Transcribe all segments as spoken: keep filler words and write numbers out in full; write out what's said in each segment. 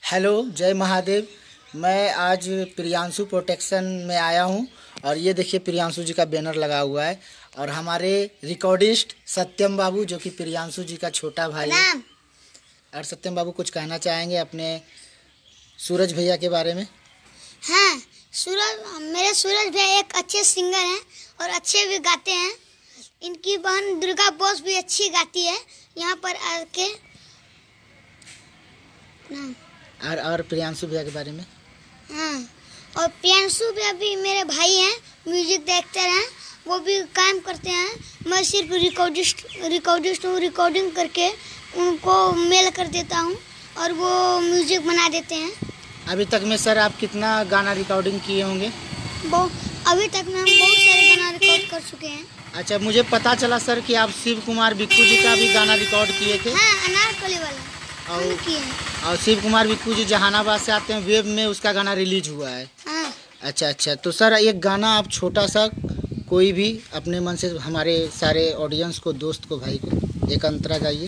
Hello, जय महादेव। मैं आज प्रियांशु प्रोटेक्शन में आया हूं और ये देखिए प्रियांशु जी का बैनर लगा हुआ है और हमारे रिकॉर्डिस्ट सत्यम बाबू जो कि प्रियांशु जी का छोटा भाई है। और सत्यम बाबू कुछ कहना चाहेंगे अपने सूरज भैया के बारे में? हाँ, सूरज मेरे सूरज भैया एक अच्छे सिंगर हैं और अच्छे भी गाते हैं। इनकी बहन दुर्गा बोस भी अच्छी गाती है। यहाँ पर आके और और प्रियांशु भैया के बारे में? हाँ, और प्रियांशु भैया भी मेरे भाई हैं, म्यूजिक डायरेक्टर हैं, वो भी काम करते हैं। मैं सिर्फ रिकॉर्डिस्ट रिकॉर्डिस्ट हूँ, रिकॉर्डिंग करके उनको मेल कर देता हूँ और वो म्यूजिक बना देते हैं। अभी तक में सर आप कितना गाना रिकॉर्डिंग किए होंगे? बहुत अभी तक में हम बहुत सारे गाना रिकॉर्ड कर चुके हैं। अच्छा, मुझे पता चला सर कि आप शिव कुमार बिक्कू जी का भी गाना रिकॉर्ड किए थे। हाँ, अनारकली वाला और, हम किए हैं। और शिव कुमार बिक्कू जी जहानाबाद से आते हैं, वेब में उसका गाना रिलीज हुआ है। हाँ। अच्छा अच्छा, तो सर एक गाना आप छोटा सा कोई भी अपने मन से हमारे सारे ऑडियंस को, दोस्त को, भाई को एक अंतरा गाइए।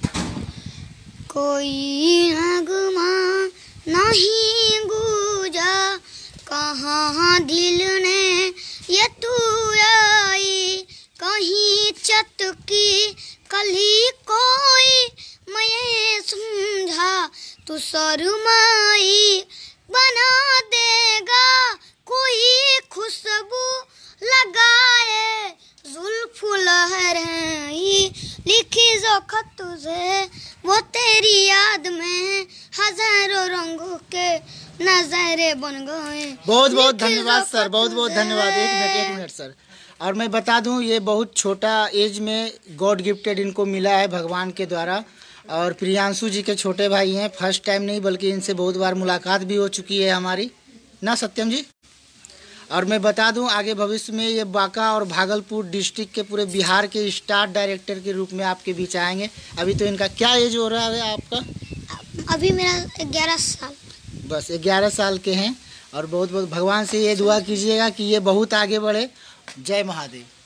कोई नगमा नहीं गूंजा कहाँ दिल ने ये तू आई, कहीं चटकी कली कोई मैं समझा तू शर्माई, बना देगा कोई खुशबू लगाए जुल्फ लहराई, लिखी जो खत तुझे वो तेरी याद में हजारों रंगों के नजारे बन गए। बहुत बहुत धन्यवाद सर, बहुत बहुत धन्यवाद। एक मिनट एक मिनट सर, और मैं बता दूं ये बहुत छोटा एज में गॉड गिफ्टेड इनको मिला है भगवान के द्वारा। और प्रियांशु जी के छोटे भाई हैं, फर्स्ट टाइम नहीं बल्कि इनसे बहुत बार मुलाकात भी हो चुकी है हमारी, ना सत्यम जी? और मैं बता दूं आगे भविष्य में ये बांका और भागलपुर डिस्ट्रिक्ट के पूरे बिहार के स्टार डायरेक्टर के रूप में आपके बीच आएंगे। अभी तो इनका क्या एज हो रहा है आपका? अभी मेरा ग्यारह साल। बस ग्यारह साल के हैं। और बहुत बहुत भगवान से ये दुआ कीजिएगा कि ये बहुत आगे बढ़े। जय महादेव।